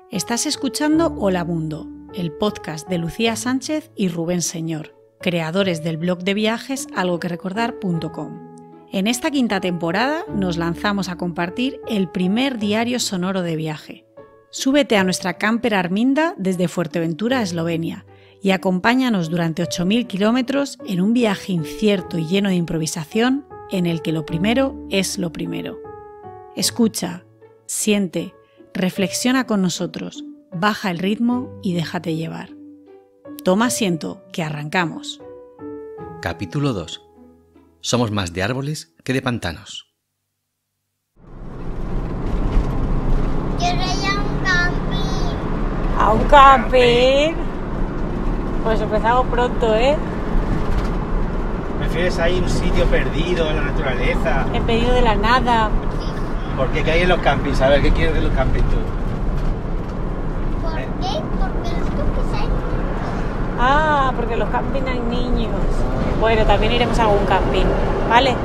Estás escuchando Hola Mundo, el podcast de Lucía Sánchez y Rubén Señor, creadores del blog de viajes algoquerecordar.com. En esta quinta temporada nos lanzamos a compartir el primer diario sonoro de viaje. Súbete a nuestra camper Arminda desde Fuerteventura, Eslovenia, y acompáñanos durante 8.000 kilómetros en un viaje incierto y lleno de improvisación en el que lo primero es lo primero. Escucha, siente, reflexiona con nosotros, baja el ritmo y déjate llevar. Toma asiento, que arrancamos. Capítulo 2. Somos más de árboles que de pantanos. Quiero ir a un camping. ¿A un camping? Pues empezamos pronto, ¿eh? ¿Prefieres ahí un sitio perdido en la naturaleza? En medio de la nada. ¿Por qué? ¿Qué hay en los campings? A ver, ¿qué quieres de los campings tú? ¿Por qué? Porque los campings hay niños. Ah, porque en los campings hay niños. Bueno, también iremos a algún camping, ¿vale?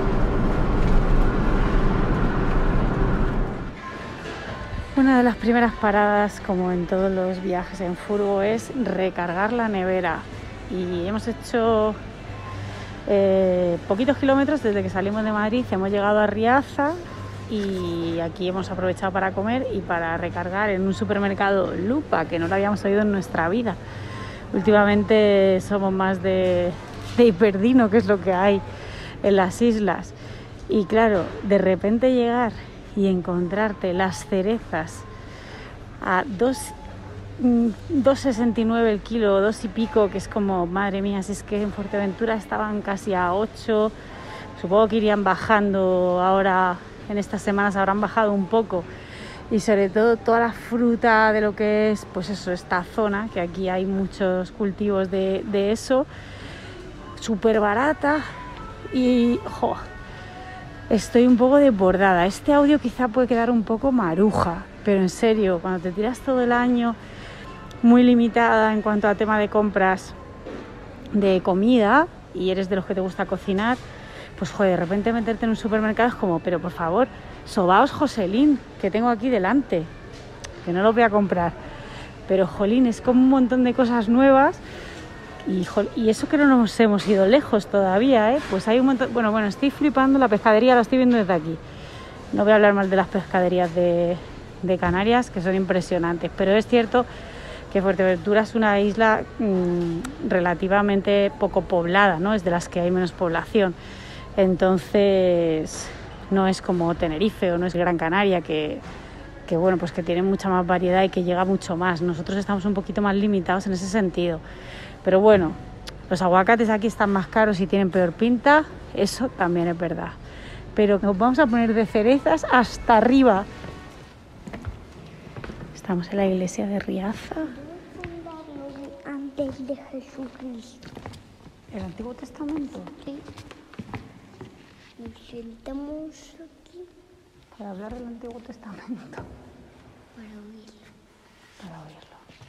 Una de las primeras paradas, como en todos los viajes en furgo, es recargar la nevera. Y hemos hecho poquitos kilómetros desde que salimos de Madrid, hemos llegado a Riaza y aquí hemos aprovechado para comer y para recargar en un supermercado Lupa, que no lo habíamos oído en nuestra vida. Últimamente somos más de hiperdino, que es lo que hay en las islas. Y claro, de repente llegar y encontrarte las cerezas a 2,69 el kilo, 2 y pico, que es como, madre mía, si es que en Fuerteventura estaban casi a 8, supongo que irían bajando ahora, en estas semanas habrán bajado un poco, y sobre todo toda la fruta de lo que es, pues eso, esta zona, que aquí hay muchos cultivos de eso, súper barata y, estoy un poco desbordada. Este audio quizá puede quedar un poco maruja, pero en serio, cuando te tiras todo el año muy limitada en cuanto a tema de compras de comida y eres de los que te gusta cocinar, pues de repente meterte en un supermercado es como, pero por favor, sobaos Joselín, que tengo aquí delante, que no los voy a comprar. Pero jolín, es como un montón de cosas nuevas. Y eso que no nos hemos ido lejos todavía, ¿eh? Pues hay un montón. Bueno, estoy flipando, la pescadería la estoy viendo desde aquí. No voy a hablar mal de las pescaderías de Canarias, que son impresionantes, pero es cierto que Fuerteventura es una isla relativamente poco poblada, ¿no? Es de las que hay menos población. Entonces, no es como Tenerife o no es Gran Canaria, que bueno, pues que tiene mucha más variedad y que llega mucho más. Nosotros estamos un poquito más limitados en ese sentido. Pero bueno, los aguacates aquí están más caros y tienen peor pinta, eso también es verdad. Pero nos vamos a poner de cerezas hasta arriba. Estamos en la iglesia de Riaza. Antes de Jesucristo. ¿El Antiguo Testamento? Sí. Nos sentamos aquí Para hablar del Antiguo Testamento. para oírlo. Para oírlo.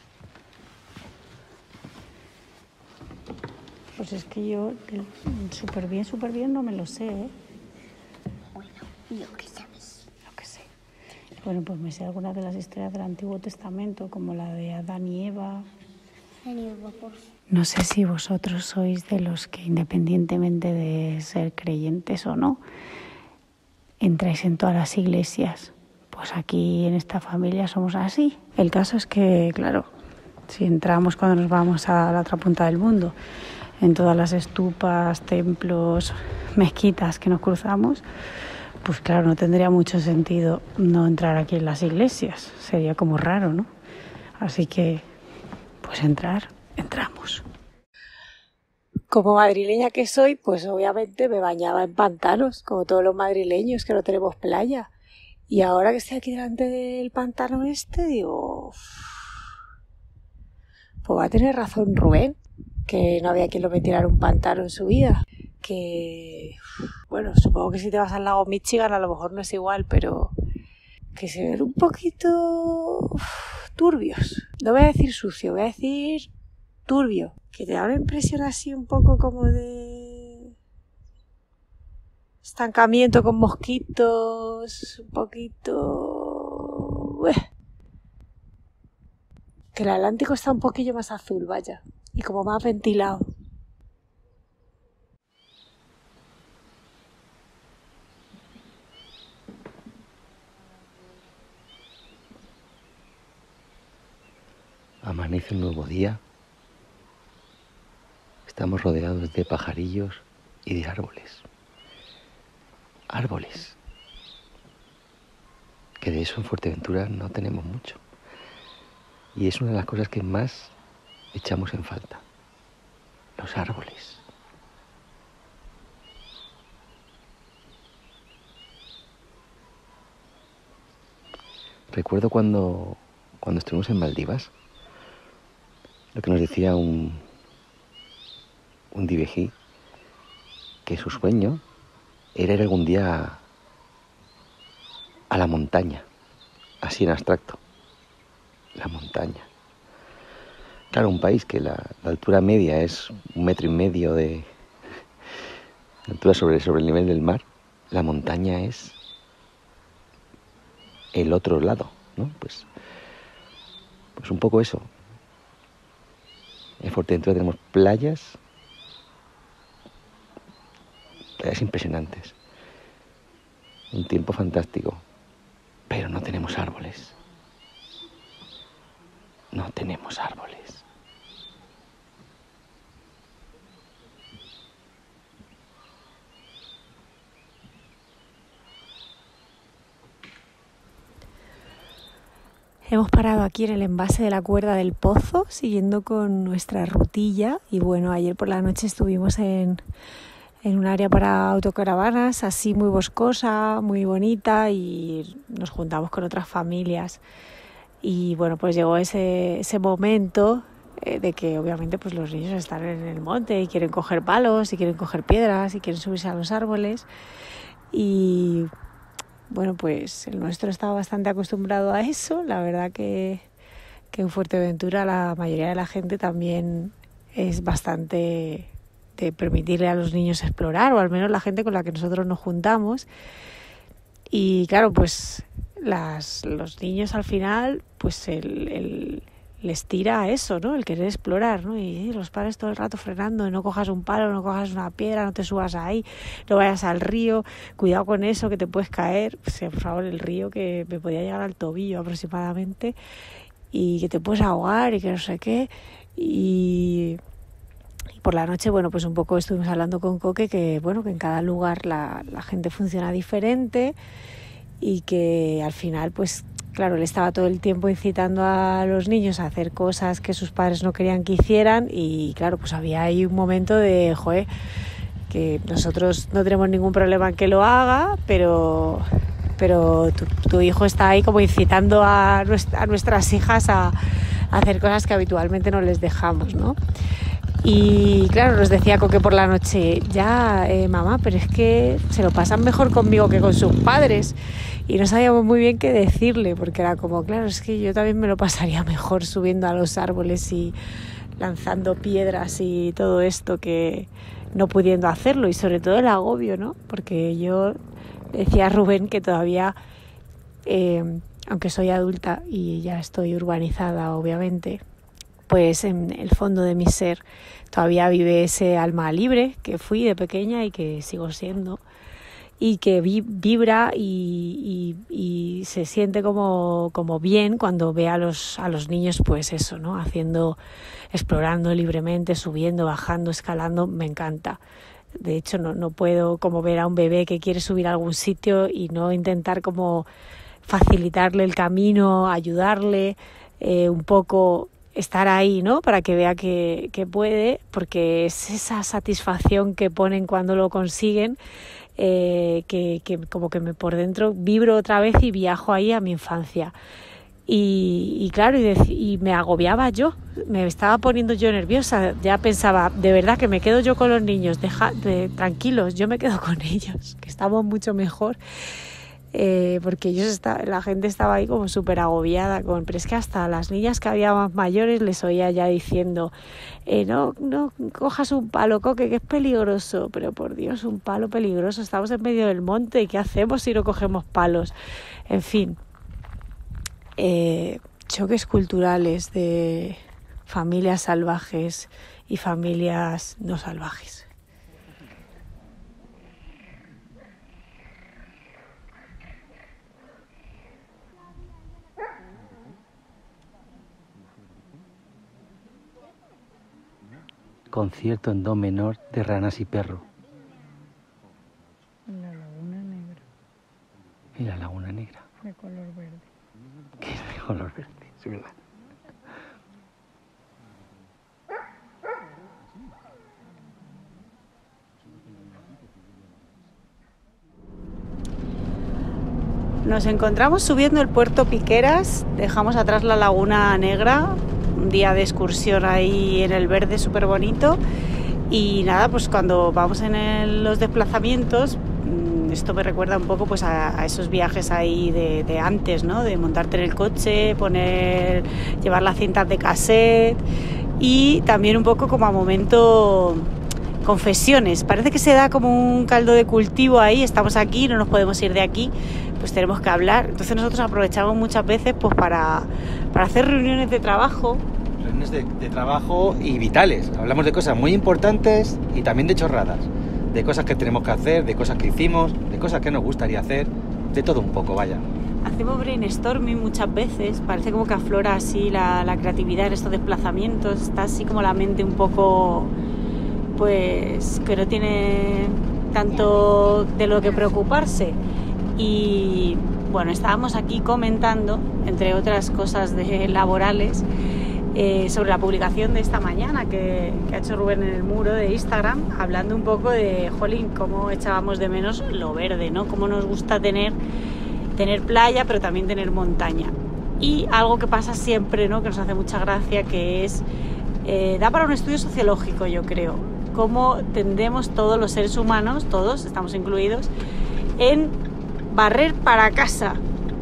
Pues es que yo súper bien no me lo sé, ¿eh? Bueno, lo que sabes. Lo que sé. Bueno, pues me sé algunas de las historias del Antiguo Testamento, como la de Adán y Eva. No sé si vosotros sois de los que, independientemente de ser creyentes o no, entráis en todas las iglesias. Pues aquí en esta familia somos así. El caso es que, claro, si entramos cuando nos vamos a la otra punta del mundo, en todas las estupas, templos, mezquitas que nos cruzamos, pues claro, no tendría mucho sentido no entrar aquí en las iglesias. Sería como raro, ¿no? Así que, pues entramos. Como madrileña que soy, pues obviamente me bañaba en pantanos, como todos los madrileños que no tenemos playa. Y ahora que estoy aquí delante del pantano digo, pues va a tener razón Rubén, que no había quien lo metiera en un pantano en su vida. Que, bueno, supongo que si te vas al lago Michigan a lo mejor no es igual, pero que se ven un poquito turbios. No voy a decir sucio, voy a decir turbio. Que te da una impresión así un poco como de estancamiento con mosquitos, un poquito... que el Atlántico está un poquillo más azul, vaya, y como más ventilado. Amanece un nuevo día. Estamos rodeados de pajarillos y de árboles. Árboles. Que de eso en Fuerteventura no tenemos mucho. Y es una de las cosas que más echamos en falta. Los árboles. Recuerdo cuando estuvimos en Maldivas, lo que nos decía un divejí, que su sueño era ir algún día a la montaña, así en abstracto, la montaña. Claro, un país que la altura media es 1,5 metros de altura sobre el nivel del mar, la montaña es el otro lado, ¿no? Pues un poco eso. En Fuerteventura tenemos playas impresionantes, un tiempo fantástico, pero no tenemos árboles. No tenemos árboles. Hemos parado aquí en el embalse de la Cuerda del Pozo, siguiendo con nuestra rutilla. Y bueno, ayer por la noche estuvimos en un área para autocaravanas, así muy boscosa, muy bonita, y nos juntamos con otras familias. Y bueno, pues llegó ese momento de que obviamente pues los niños están en el monte y quieren coger palos, y quieren coger piedras, y quieren subirse a los árboles. Y bueno, pues el nuestro estaba bastante acostumbrado a eso. La verdad que en Fuerteventura la mayoría de la gente también es bastante de permitirle a los niños explorar, o al menos la gente con la que nosotros nos juntamos. Y claro, pues los niños al final, pues les tira a eso, ¿no? El querer explorar, ¿no? Y los padres todo el rato frenando, no cojas un palo, no cojas una piedra, no te subas ahí, no vayas al río, cuidado con eso que te puedes caer. Pues, por favor, el río que me podía llegar al tobillo aproximadamente, y que te puedes ahogar y que no sé qué. Y por la noche, bueno, pues un poco estuvimos hablando con Coque que, bueno, que en cada lugar la gente funciona diferente, y que al final, pues claro, él estaba todo el tiempo incitando a los niños a hacer cosas que sus padres no querían que hicieran, y claro, pues había ahí un momento de, joder, que nosotros no tenemos ningún problema en que lo haga, pero tu hijo está ahí como incitando a nuestras hijas a hacer cosas que habitualmente no les dejamos, ¿no? Y claro, nos decía Coque por la noche, ya mamá, pero es que se lo pasan mejor conmigo que con sus padres. Y no sabíamos muy bien qué decirle, porque era como, claro, es que yo también me lo pasaría mejor subiendo a los árboles y lanzando piedras y todo esto, que no pudiendo hacerlo. Y sobre todo el agobio, ¿no? Porque yo decía a Rubén que todavía, aunque soy adulta y ya estoy urbanizada, obviamente, pues en el fondo de mi ser todavía vive ese alma libre que fui de pequeña y que sigo siendo, y que vibra y se siente como bien cuando ve a los niños, pues eso, ¿no? Explorando libremente, subiendo, bajando, escalando. Me encanta. De hecho, no puedo como ver a un bebé que quiere subir a algún sitio y no intentar como facilitarle el camino, ayudarle, un poco estar ahí, ¿no? Para que vea que puede, porque es esa satisfacción que ponen cuando lo consiguen, que como que por dentro vibro otra vez y viajo ahí a mi infancia. Y claro, y me agobiaba yo, me estaba poniendo yo nerviosa. Ya pensaba, de verdad que me quedo yo con los niños, tranquilos, yo me quedo con ellos, que estamos mucho mejor. Porque la gente estaba ahí como súper agobiada pero es que hasta las niñas que había más mayores les oía ya diciendo, no cojas un palo, Coque, que es peligroso. Pero por Dios, un palo peligroso, estamos en medio del monte, ¿y qué hacemos si no cogemos palos? En fin, choques culturales de familias salvajes y familias no salvajes. Concierto en do menor de ranas y perro. La laguna negra. Y la laguna negra. De color verde. Que es de color verde, es verdad. Nos encontramos subiendo el puerto Piqueras, dejamos atrás la laguna negra, un día de excursión ahí en el verde súper bonito. Y nada, pues cuando vamos en los desplazamientos, esto me recuerda un poco pues a esos viajes ahí de antes, ¿no? De montarte en el coche, llevar las cintas de cassette y también un poco como a momento confesiones. Parece que se da como un caldo de cultivo ahí, estamos aquí, no nos podemos ir de aquí, pues tenemos que hablar. Entonces nosotros aprovechamos muchas veces pues para hacer reuniones de trabajo. Reuniones de trabajo y vitales. Hablamos de cosas muy importantes y también de chorradas. De cosas que tenemos que hacer, de cosas que hicimos, de cosas que nos gustaría hacer, de todo un poco, vaya. Hacemos brainstorming muchas veces, parece como que aflora así la creatividad en estos desplazamientos, está así como la mente un poco, pues, que no tiene tanto de lo que preocuparse. Y bueno, estábamos aquí comentando, entre otras cosas laborales, sobre la publicación de esta mañana que ha hecho Rubén en el muro de Instagram, hablando un poco de, jolín, cómo echábamos de menos lo verde, ¿no? Cómo nos gusta tener playa, pero también tener montaña. Y algo que pasa siempre, ¿no? Que nos hace mucha gracia, que es, da para un estudio sociológico, yo creo, cómo tendemos todos los seres humanos, todos, estamos incluidos, en barrer para casa.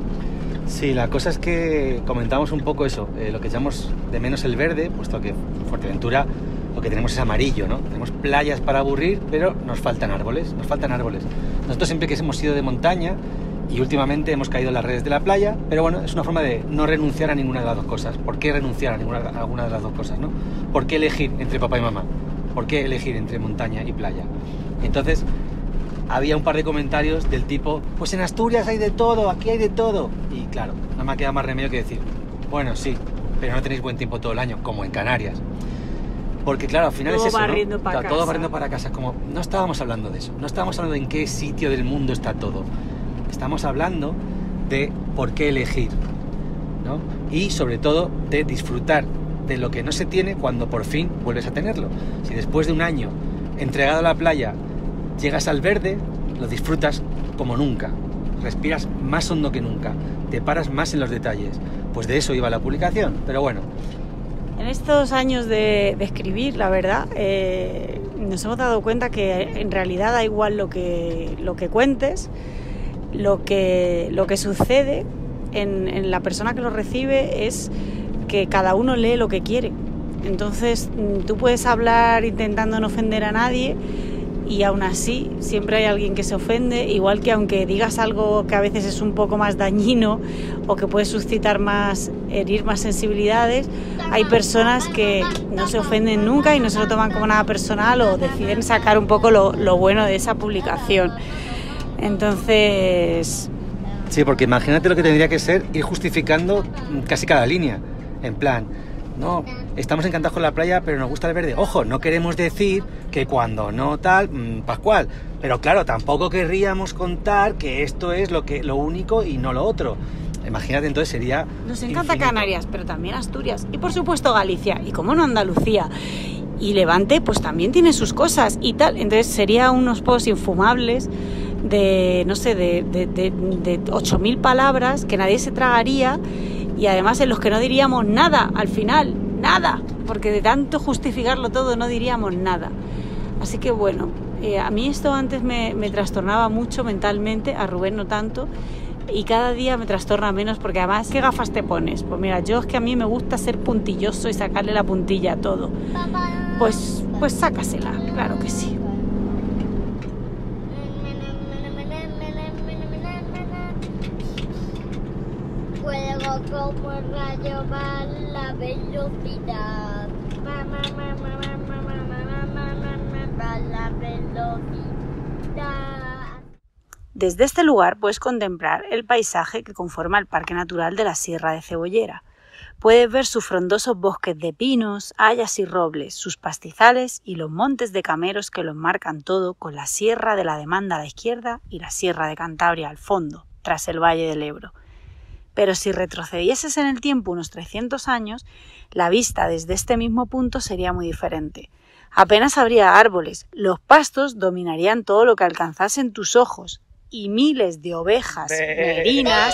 Sí, la cosa es que comentamos un poco eso, lo que echamos de menos el verde, puesto que en Fuerteventura lo que tenemos es amarillo, ¿no? Tenemos playas para aburrir, pero nos faltan árboles. Nosotros siempre que hemos sido de montaña y últimamente hemos caído en las redes de la playa, pero bueno, es una forma de no renunciar a ninguna de las dos cosas. ¿Por qué renunciar a alguna de las dos cosas, no? ¿Por qué elegir entre papá y mamá? ¿Por qué elegir entre montaña y playa? Entonces, había un par de comentarios del tipo, pues en Asturias hay de todo, aquí hay de todo. Y claro, no me ha quedado más remedio que decir, bueno, sí, pero no tenéis buen tiempo todo el año, como en Canarias. Porque claro, al final todo es eso, barriendo, ¿no? para casa. Todo barriendo para casa. Como no estábamos hablando de eso, no estábamos hablando de en qué sitio del mundo está todo. Estamos hablando de por qué elegir, ¿no? Y sobre todo de disfrutar de lo que no se tiene cuando por fin vuelves a tenerlo. Si después de un año entregado a la playa llegas al verde, lo disfrutas como nunca, respiras más hondo que nunca, te paras más en los detalles. Pues de eso iba la publicación, pero bueno. En estos años de escribir, la verdad, nos hemos dado cuenta que en realidad da igual lo que cuentes, lo que sucede en la persona que lo recibe es que cada uno lee lo que quiere. Entonces tú puedes hablar intentando no ofender a nadie, y aún así siempre hay alguien que se ofende, igual que aunque digas algo que a veces es un poco más dañino o que puede suscitar herir más sensibilidades, hay personas que no se ofenden nunca y no se lo toman como nada personal o deciden sacar un poco lo bueno de esa publicación. Entonces... Sí, porque imagínate lo que tendría que ser ir justificando casi cada línea, en plan... No, estamos encantados con la playa, pero nos gusta el verde. Ojo, no queremos decir que cuando no tal, Pascual. Pero claro, tampoco querríamos contar que esto es lo único y no lo otro. Imagínate, entonces sería... Nos encanta infinito. Canarias, pero también Asturias. Y por supuesto Galicia. Y cómo no Andalucía. Y Levante, pues también tiene sus cosas y tal. Entonces sería unos posts infumables de, no sé, de 8.000 palabras que nadie se tragaría. Y además en los que no diríamos nada, al final, nada, porque de tanto justificarlo todo no diríamos nada. Así que bueno, a mí esto antes me trastornaba mucho mentalmente, a Rubén no tanto, y cada día me trastorna menos, porque además, ¿qué gafas te pones? Pues mira, yo es que a mí me gusta ser puntilloso y sacarle la puntilla a todo. Pues sácasela, claro que sí. Juego como el rayo va la velocidad. Va la velocidad. Desde este lugar puedes contemplar el paisaje que conforma el Parque Natural de la Sierra de Cebollera. Puedes ver sus frondosos bosques de pinos, hayas y robles, sus pastizales y los montes de cameros que los marcan todo, con la Sierra de la Demanda a la izquierda y la Sierra de Cantabria al fondo, tras el Valle del Ebro. Pero si retrocedieses en el tiempo unos 300 años, la vista desde este mismo punto sería muy diferente. Apenas habría árboles, los pastos dominarían todo lo que alcanzasen tus ojos, y miles de ovejas merinas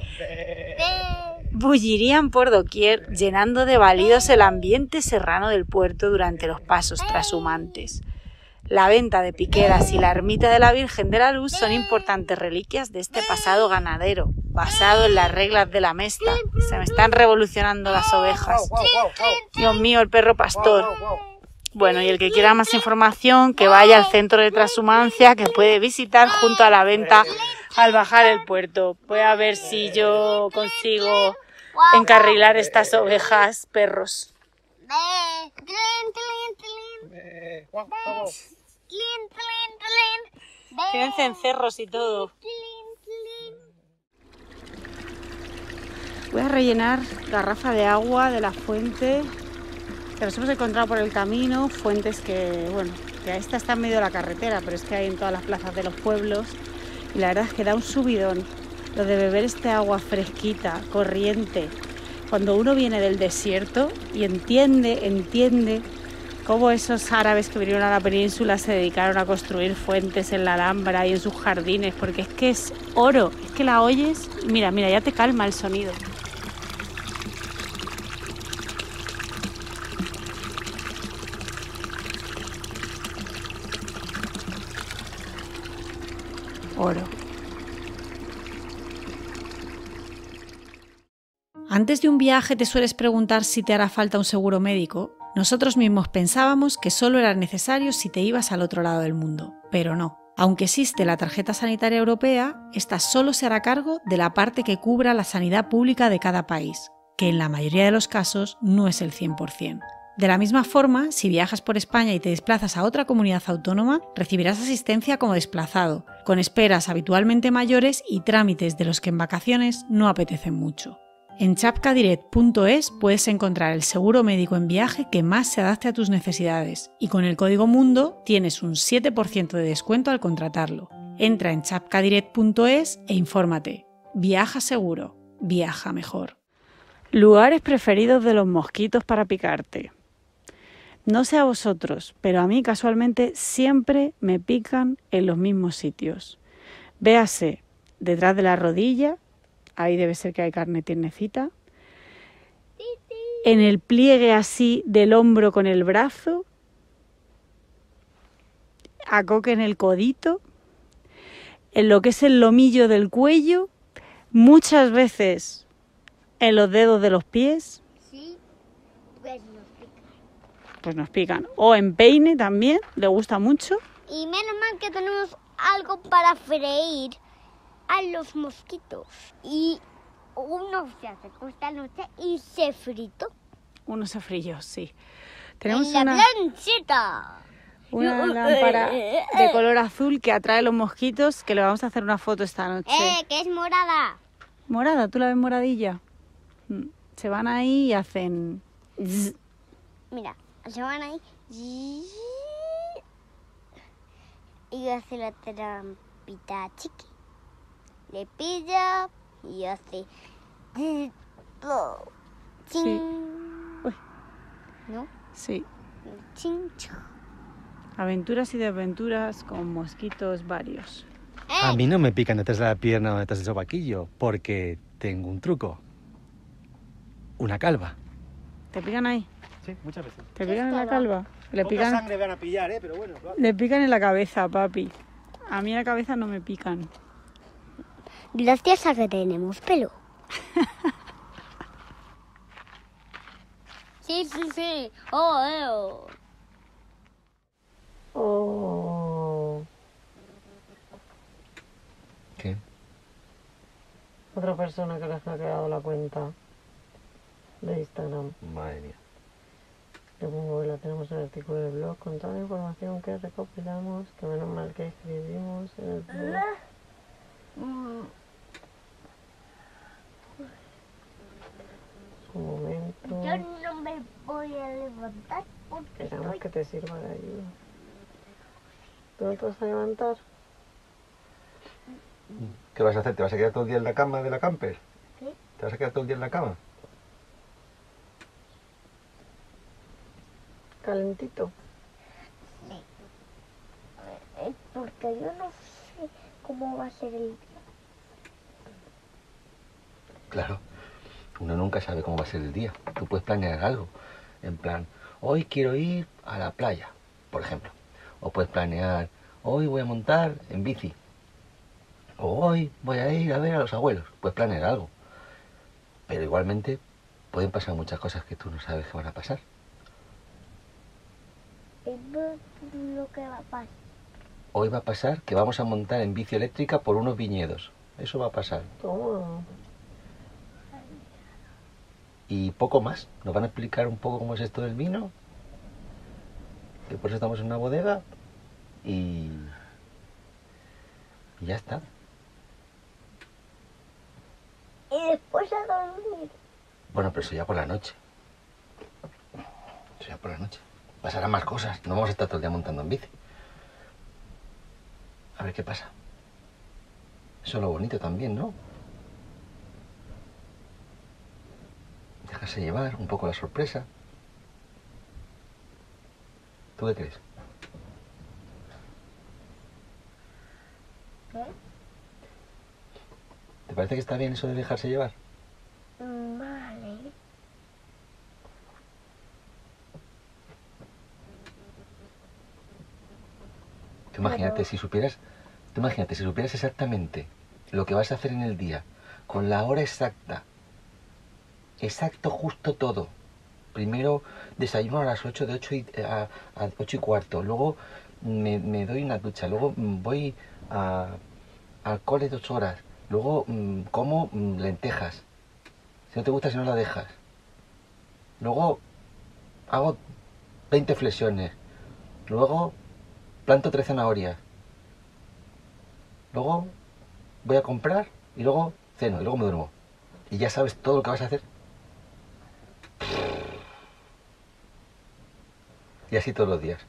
bullirían por doquier, llenando de balidos el ambiente serrano del puerto durante los pasos trashumantes. La venta de piqueras y la ermita de la Virgen de la Luz son importantes reliquias de este pasado ganadero, basado en las reglas de la mesta. Se me están revolucionando las ovejas. Dios mío, el perro pastor. Bueno, y el que quiera más información, que vaya al centro de transhumancia, que puede visitar junto a la venta al bajar el puerto. Voy a ver si yo consigo encarrilar estas ovejas perros. Tienen cencerros y todo. Voy a rellenar garrafa de agua de la fuente que nos hemos encontrado por el camino, fuentes que, bueno, que esta está en medio de la carretera, pero es que hay en todas las plazas de los pueblos, y la verdad es que da un subidón lo de beber este agua fresquita, corriente, cuando uno viene del desierto y entiende cómo esos árabes que vinieron a la península se dedicaron a construir fuentes en la Alhambra y en sus jardines, porque es que es oro, es que la oyes, mira, ya te calma el sonido. Oro. Antes de un viaje te sueles preguntar si te hará falta un seguro médico. Nosotros mismos pensábamos que solo era necesario si te ibas al otro lado del mundo, pero no. Aunque existe la tarjeta sanitaria europea, esta solo se hará cargo de la parte que cubra la sanidad pública de cada país, que en la mayoría de los casos no es el 100%. De la misma forma, si viajas por España y te desplazas a otra comunidad autónoma, recibirás asistencia como desplazado, con esperas habitualmente mayores y trámites de los que en vacaciones no apetecen mucho. En chapcadirect.es puedes encontrar el seguro médico en viaje que más se adapte a tus necesidades, y con el código MUNDO tienes un 7% de descuento al contratarlo. Entra en chapcadirect.es e infórmate. Viaja seguro, viaja mejor. Lugares preferidos de los mosquitos para picarte. No sé a vosotros, pero a mí casualmente siempre me pican en los mismos sitios. Véase, detrás de la rodilla, ahí debe ser que hay carne tiernecita. En el pliegue así del hombro con el brazo. A coque en el codito. En lo que es el lomillo del cuello. Muchas veces en los dedos de los pies. Sí, pues nos pica. Pues nos pican. O en peine también, le gusta mucho. Y menos mal que tenemos algo para freír a los mosquitos. Y uno se acercó esta noche y se fritó. Uno se frilló, sí. Tenemos en la plancheta. Una lámpara de color azul que atrae los mosquitos, que le vamos a hacer una foto esta noche. Que es morada. Morada, ¿tú la ves moradilla? Se van ahí y hacen... zzz. Mira, se van ahí. Y hace la trampita chiqui. Le pilla y hace... Sí. Uy. ¿No? Sí. Chin, chum. Aventuras y desventuras con mosquitos varios. A mí no me pican detrás de la pierna o detrás del sobaquillo, porque tengo un truco. Una calva. ¿Te pican ahí? Sí, muchas veces. ¿Te pican en la calva? Le Poca pican, sangre van a pillar, pero bueno. Claro. le pican en la cabeza, papi. A mí en la cabeza no me pican. Gracias a que tenemos pelo. Sí. Oh. ¿Qué? Otra persona que les ha quedado la cuenta. de Instagram. Madre mía. Le pongo que la tenemos en el artículo del blog con toda la información que recopilamos, que menos mal que escribimos en el blog. Un momento. Yo no me voy a levantar porque Esperamos estoy... que te sirva de ayuda. ¿Tú no te vas a levantar? ¿Qué vas a hacer? ¿Te vas a quedar todo el día en la cama de la camper? ¿Qué? ¿Te vas a quedar todo el día en la cama? Calentito. Porque yo no sé cómo va a ser el día. Claro, uno nunca sabe cómo va a ser el día. Tú puedes planear algo, en plan, hoy quiero ir a la playa, por ejemplo. O puedes planear, hoy voy a montar en bici. O hoy voy a ir a ver a los abuelos. Puedes planear algo. Pero igualmente pueden pasar muchas cosas que tú no sabes que van a pasar. Es lo que va a pasar. Hoy va a pasar que vamos a montar en bici eléctrica por unos viñedos. Eso va a pasar. Toma. Y poco más. Nos van a explicar un poco cómo es esto del vino. Que por eso estamos en una bodega. Y ya está. Y después a dormir. Bueno, pero eso ya por la noche. Eso ya por la noche. Pasarán más cosas. No vamos a estar todo el día montando en bici. A ver qué pasa. Eso es lo bonito también, ¿no? Dejarse llevar un poco la sorpresa. ¿Tú qué crees? ¿Qué? ¿Te parece que está bien eso de dejarse llevar? Vale. Tú imagínate si supieras exactamente lo que vas a hacer en el día, con la hora exacta, exacto, justo todo. Primero desayuno a las 8, de 8 a 8 y cuarto, luego me doy una ducha, luego voy al cole 2 horas, luego como lentejas, si no te gusta si no la dejas, luego hago 20 flexiones, luego planto 3 zanahorias, luego voy a comprar y luego ceno y luego me duermo. Y ya sabes todo lo que vas a hacer. Y así todos los días.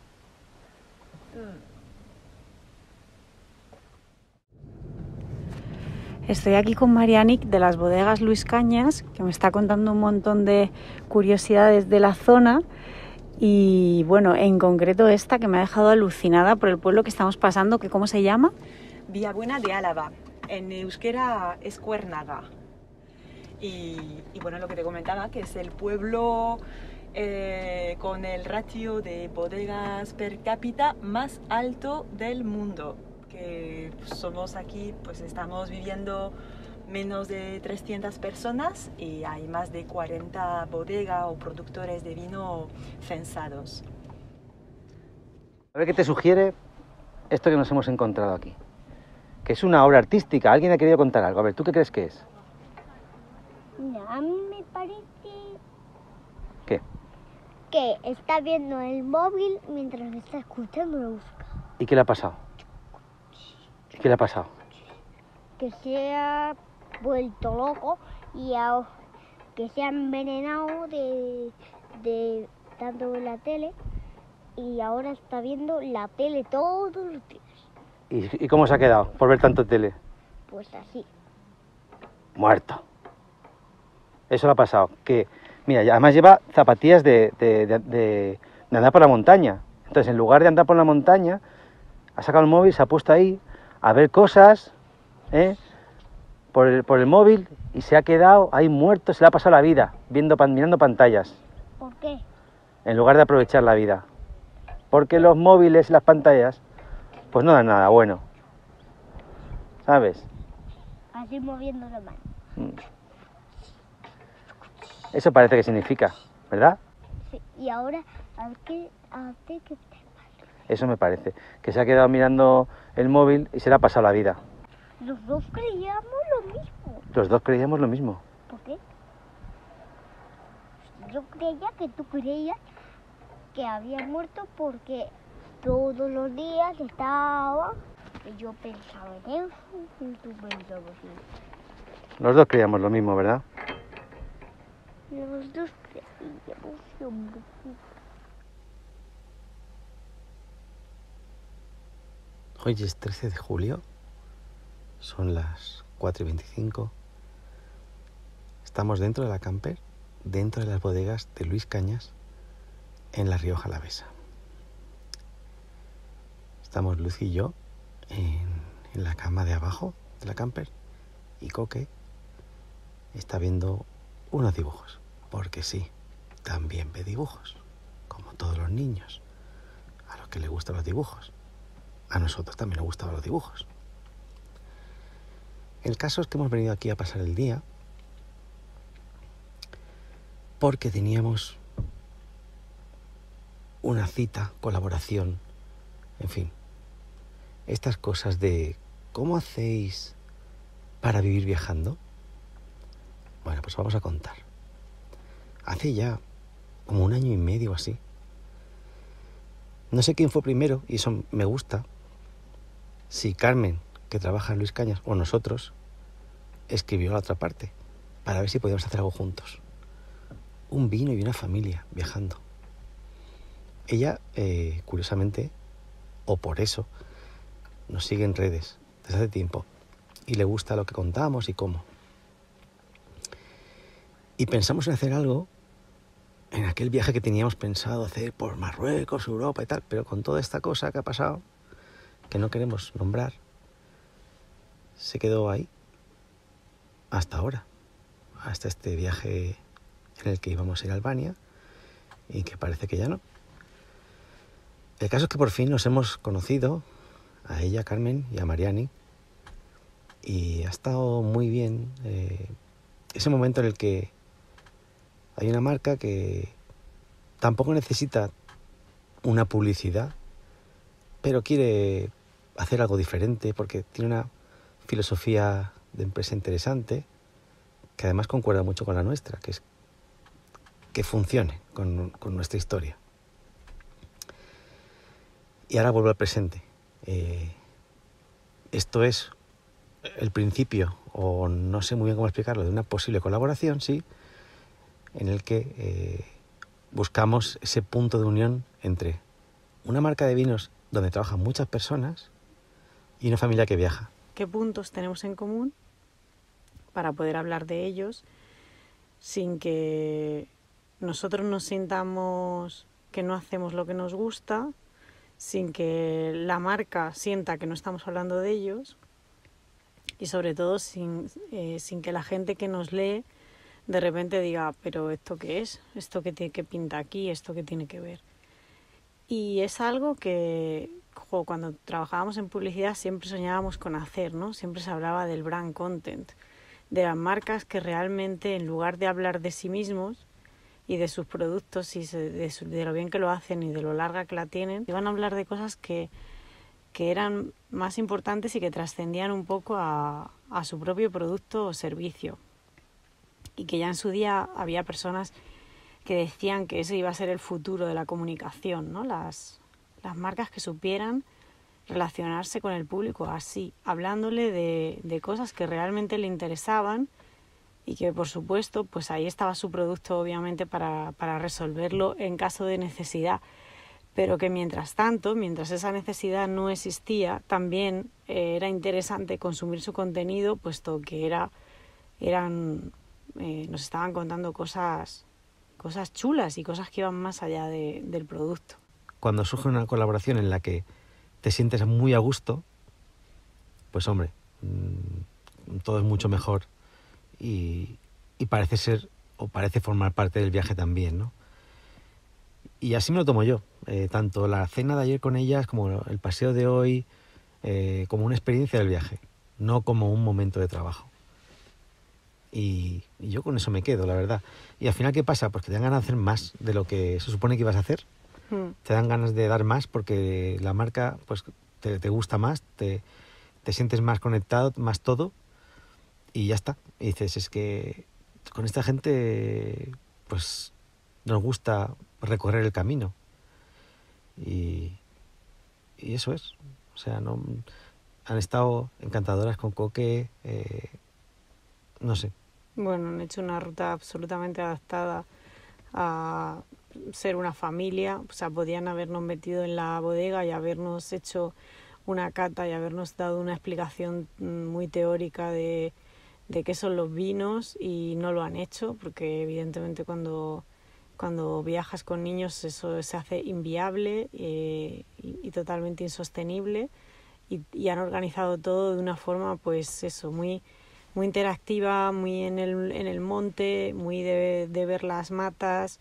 Estoy aquí con Marianic de las bodegas Luis Cañas, que me está contando un montón de curiosidades de la zona. Y bueno, en concreto esta que me ha dejado alucinada por el pueblo que estamos pasando, que ¿cómo se llama? Villabuena de Álava, en euskera es Cuernaga. Y bueno, lo que te comentaba, que es el pueblo con el ratio de bodegas per cápita más alto del mundo. Que somos aquí, pues estamos viviendo menos de 300 personas y hay más de 40 bodegas o productores de vino censados. A ver qué te sugiere esto que nos hemos encontrado aquí. Que es una obra artística. Alguien ha querido contar algo. A ver, ¿tú qué crees que es? A mí me parece ¿Qué? que está viendo el móvil mientras está escuchando música. ¿Y qué le ha pasado? ¿Y qué le ha pasado? Que se ha vuelto loco y que se ha envenenado de tanto en la tele y ahora está viendo la tele todos los días. ¿Y cómo se ha quedado por ver tanto tele? Pues así. Muerto. Eso le ha pasado. Que, mira, además lleva zapatillas de andar por la montaña. Entonces, en lugar de andar por la montaña, ha sacado el móvil, se ha puesto ahí a ver cosas, por el móvil, y se ha quedado ahí muerto, se le ha pasado la vida mirando pantallas, ¿Por qué? en lugar de aprovechar la vida. Porque los móviles y las pantallas, pues no dan nada bueno. ¿Sabes? Así moviendo la mano. Eso parece que significa, ¿verdad? Sí, y ahora, a ver qué te pasa. Eso me parece. Que se ha quedado mirando el móvil y se le ha pasado la vida. Los dos creíamos lo mismo. Los dos creíamos lo mismo. ¿Por qué? yo creía que tú creías que había muerto porque todos los días estaba, y yo pensaba en eso y tú pensabas en eso. Los dos creíamos lo mismo, ¿verdad? Los dos creíamos lo mismo. Hoy es 13 de julio, son las 4:25. Estamos dentro de la camper, dentro de las bodegas de Luis Cañas, en La Rioja Alavesa. Estamos Luz y yo en la cama de abajo de la camper y Coque está viendo unos dibujos, porque sí, también ve dibujos, como todos los niños, a los que les gustan los dibujos. A nosotros también nos gustaban los dibujos. El caso es que hemos venido aquí a pasar el día porque teníamos una cita, colaboración, en fin. Estas cosas de ¿cómo hacéis para vivir viajando? Bueno, pues vamos a contar. Hace ya como 1 año y medio o así. No sé quién fue primero, y eso me gusta. Si Carmen, que trabaja en Luis Cañas, o nosotros, escribió la otra parte, para ver si podíamos hacer algo juntos. Un vino y una familia viajando. Ella, curiosamente, o por eso, nos sigue en redes desde hace tiempo y le gusta lo que contamos y cómo. Y pensamos en hacer algo en aquel viaje que teníamos pensado hacer por Marruecos, Europa y tal, pero con toda esta cosa que ha pasado, que no queremos nombrar, se quedó ahí hasta ahora, hasta este viaje en el que íbamos a ir a Albania y que parece que ya no. El caso es que por fin nos hemos conocido, a ella, Carmen, y a Mariani, y ha estado muy bien ese momento en el que hay una marca que tampoco necesita una publicidad, pero quiere hacer algo diferente porque tiene una filosofía de empresa interesante que además concuerda mucho con la nuestra, que es que funcione con nuestra historia. Y ahora vuelvo al presente. Esto es el principio, o no sé muy bien cómo explicarlo, de una posible colaboración, sí, en el que buscamos ese punto de unión entre una marca de vinos donde trabajan muchas personas y una familia que viaja. ¿Qué puntos tenemos en común para poder hablar de ellos sin que nosotros nos sintamos que no hacemos lo que nos gusta, sin que la marca sienta que no estamos hablando de ellos y sobre todo sin que la gente que nos lee de repente diga, pero ¿esto qué es? ¿Esto qué pinta aquí? ¿Esto qué tiene que ver? Y es algo que cuando trabajábamos en publicidad siempre soñábamos con hacer, ¿no? Siempre se hablaba del brand content, de las marcas que realmente en lugar de hablar de sí mismos y de sus productos y de lo bien que lo hacen y de lo larga que la tienen, iban a hablar de cosas que eran más importantes y que trascendían un poco a su propio producto o servicio. Y que ya en su día había personas que decían que ese iba a ser el futuro de la comunicación, ¿no? Las marcas que supieran relacionarse con el público así, hablándole de cosas que realmente le interesaban y que, por supuesto, pues ahí estaba su producto, obviamente, para resolverlo en caso de necesidad. Pero que mientras tanto, mientras esa necesidad no existía, también era interesante consumir su contenido, puesto que nos estaban contando cosas chulas y cosas que iban más allá del producto. Cuando surge una colaboración en la que te sientes muy a gusto, pues hombre, todo es mucho mejor y parece ser o parece formar parte del viaje también, ¿no? Y así me lo tomo yo, tanto la cena de ayer con ellas como el paseo de hoy, como una experiencia del viaje, no como un momento de trabajo. Y yo con eso me quedo, la verdad. Y al final, ¿qué pasa? Pues que te dan ganas de hacer más de lo que se supone que ibas a hacer. Te dan ganas de dar más porque la marca pues te gusta más, te sientes más conectado, más todo, y ya está. Y dices, es que con esta gente pues nos gusta recorrer el camino. Y eso es. O sea, no han estado encantadoras con Coque, no sé. Bueno, han hecho una ruta absolutamente adaptada a ser una familia. O sea, podían habernos metido en la bodega y habernos hecho una cata y habernos dado una explicación muy teórica de qué son los vinos, y no lo han hecho, porque evidentemente cuando viajas con niños eso se hace inviable y totalmente insostenible, y han organizado todo de una forma, pues eso, muy interactiva, muy en el monte, muy de ver las matas,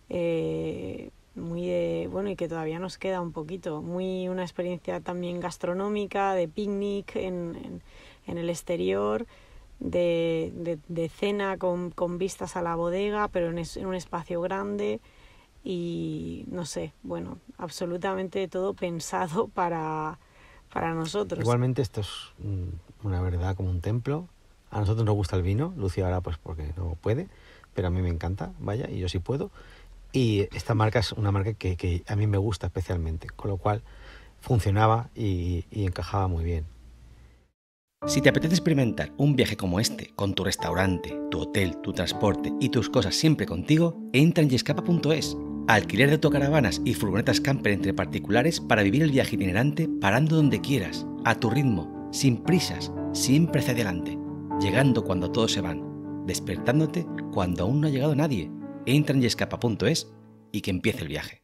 muy de, bueno, y que todavía nos queda un poquito, muy una experiencia también gastronómica, de picnic en el exterior, de cena con vistas a la bodega, pero en un espacio grande, y no sé, bueno, absolutamente todo pensado para nosotros. Igualmente esto es una verdad como un templo. A nosotros nos gusta el vino, Lucia ahora pues porque no puede, pero a mí me encanta, vaya, y yo sí puedo. Y esta marca es una marca que a mí me gusta especialmente, con lo cual funcionaba y encajaba muy bien. Si te apetece experimentar un viaje como este, con tu restaurante, tu hotel, tu transporte y tus cosas siempre contigo, entra en yescapa.es. Alquiler de autocaravanas y furgonetas camper entre particulares para vivir el viaje itinerante parando donde quieras, a tu ritmo, sin prisas, siempre hacia adelante, llegando cuando todos se van, despertándote cuando aún no ha llegado nadie. Entra en yescapa.es y que empiece el viaje.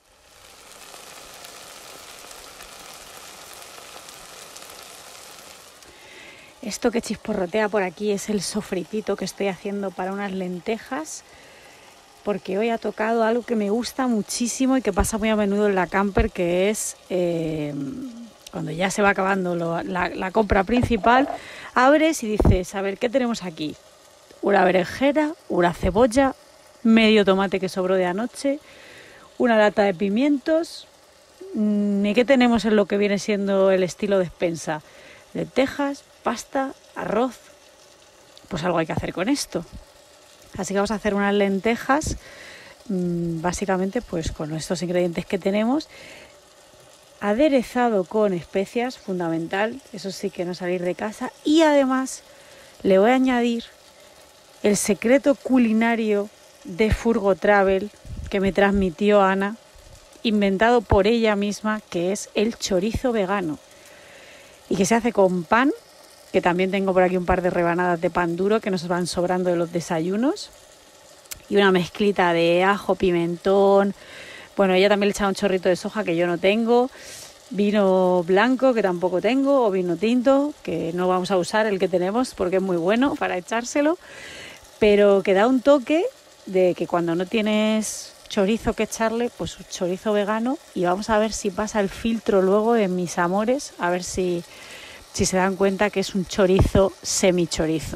Esto que chisporrotea por aquí es el sofritito que estoy haciendo para unas lentejas, porque hoy ha tocado algo que me gusta muchísimo y que pasa muy a menudo en la camper, que es cuando ya se va acabando la compra principal, abres y dices, a ver, ¿qué tenemos aquí? Una berenjena, una cebolla, medio tomate que sobró de anoche, una lata de pimientos. ¿Y qué tenemos en lo que viene siendo el estilo despensa? Lentejas, pasta, arroz. Pues algo hay que hacer con esto. Así que vamos a hacer unas lentejas, básicamente pues con estos ingredientes que tenemos, aderezado con especias, fundamental, eso sí, que no salir de casa, y además le voy a añadir el secreto culinario de Furgo Travel que me transmitió Ana, inventado por ella misma, que es el chorizo vegano, y que se hace con pan, que también tengo por aquí un par de rebanadas de pan duro que nos van sobrando de los desayunos, y una mezclita de ajo, pimentón. Bueno, ella también le echa un chorrito de soja que yo no tengo, vino blanco que tampoco tengo, o vino tinto, que no vamos a usar el que tenemos porque es muy bueno para echárselo, pero que da un toque de que cuando no tienes chorizo que echarle, pues un chorizo vegano. Y vamos a ver si pasa el filtro luego en mis amores, a ver si se dan cuenta que es un chorizo semichorizo.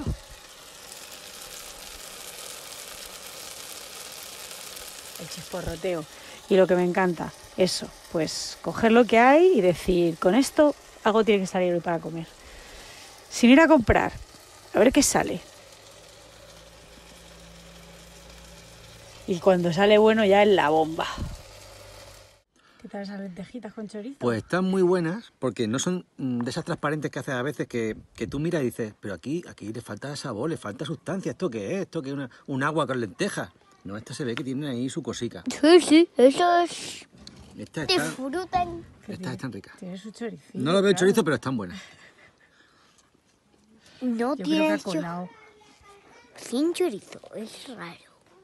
El chisporroteo. Y lo que me encanta, eso, pues coger lo que hay y decir, con esto algo tiene que salir hoy para comer. Sin ir a comprar, a ver qué sale. Y cuando sale bueno ya es la bomba. ¿Qué tal esas lentejitas con chorizo? Pues están muy buenas, porque no son de esas transparentes que haces a veces que tú miras y dices, pero aquí le falta sabor, le falta sustancia. ¿Esto qué es? ¿Esto qué es un agua con lentejas? No, esta se ve que tiene ahí su cosica. Sí, eso es... Estas Disfrutan. están ricas. Tiene su chorizo. No lo veo el chorizo, pero están buenas. No Yo creo que tiene ha colado. sin chorizo, es raro.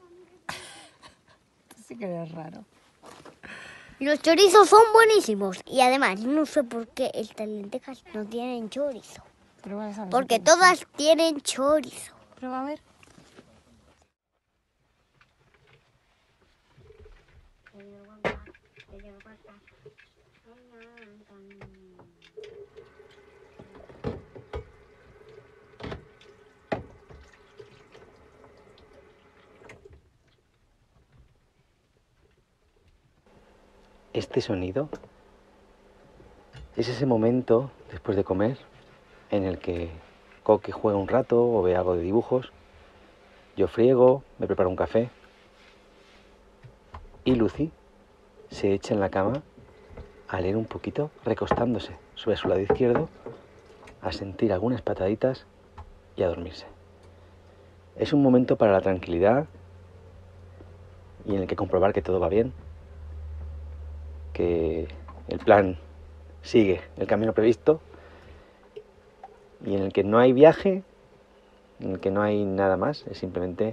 Sí que es raro. Los chorizos son buenísimos y además no sé por qué estas lentejas no tienen chorizo. Prueba esa, Porque todas tienen chorizo. Prueba a ver. Este sonido es ese momento después de comer en el que Coque juega un rato o ve algo de dibujos, yo friego, me preparo un café y Lucy se echa en la cama a leer un poquito, recostándose sobre su lado izquierdo, a sentir algunas pataditas y a dormirse. Es un momento para la tranquilidad y en el que comprobar que todo va bien, que el plan sigue el camino previsto y en el que no hay viaje, en el que no hay nada más, es simplemente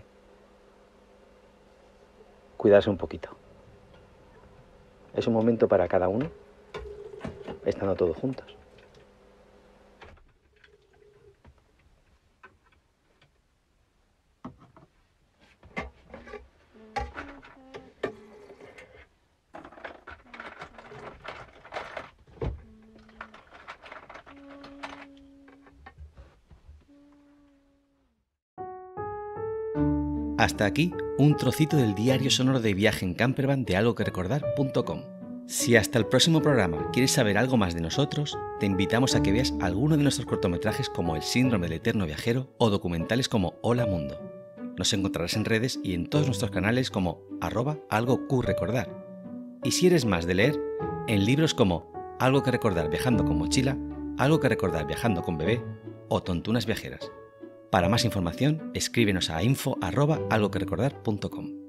cuidarse un poquito. Es un momento para cada uno, estando todos juntos. Hasta aquí un trocito del diario sonoro de viaje en campervan de algoquerecordar.com. Si hasta el próximo programa quieres saber algo más de nosotros, te invitamos a que veas alguno de nuestros cortometrajes como El síndrome del eterno viajero o documentales como Hola Mundo. Nos encontrarás en redes y en todos nuestros canales como @algoqrecordar. Y si eres más de leer, en libros como Algo que recordar viajando con mochila, Algo que recordar viajando con bebé o Tontunas viajeras. Para más información, escríbenos a info@algoquerecordar.com.